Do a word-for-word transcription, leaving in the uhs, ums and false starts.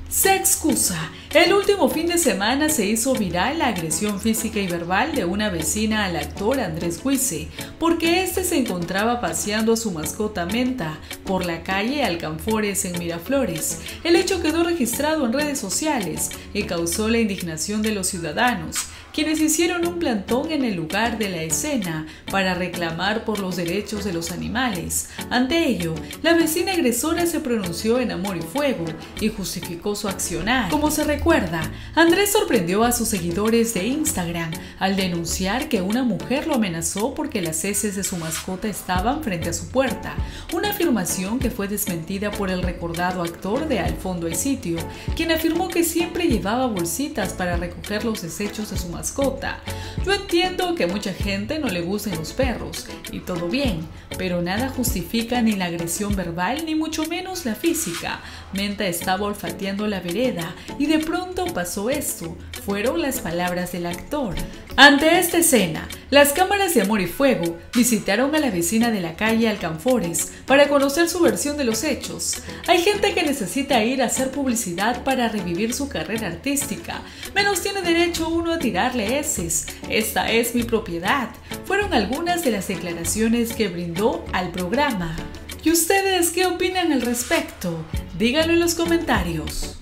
Se excusa. El último fin de semana se hizo viral la agresión física y verbal de una vecina al actor Andrés Guise, porque este se encontraba paseando a su mascota Menta por la calle Alcanfores en Miraflores. El hecho quedó registrado en redes sociales y causó la indignación de los ciudadanos, quienes hicieron un plantón en el lugar de la escena para reclamar por los derechos de los animales. Ante ello, la vecina agresora se pronunció en amor y fuego y justificó su accionar. Como se recuerda, Andrés sorprendió a sus seguidores de Instagram al denunciar que una mujer lo amenazó porque las heces de su mascota estaban frente a su puerta, una afirmación que fue desmentida por el recordado actor de Al fondo hay sitio, quien afirmó que siempre llevaba bolsitas para recoger los desechos de su mascota. Mascota. Yo entiendo que a mucha gente no le gusten los perros, y todo bien, pero nada justifica ni la agresión verbal ni mucho menos la física. Menta estaba olfateando la vereda y de pronto pasó esto, fueron las palabras del actor. Ante esta escena, las cámaras de Amor y Fuego visitaron a la vecina de la calle Alcanfores para conocer su versión de los hechos. Hay gente que necesita ir a hacer publicidad para revivir su carrera artística, menos tiene derecho uno a tirarle heces. Esta es mi propiedad, fueron algunas de las declaraciones que brindó al programa. ¿Y ustedes qué opinan al respecto? Díganlo en los comentarios.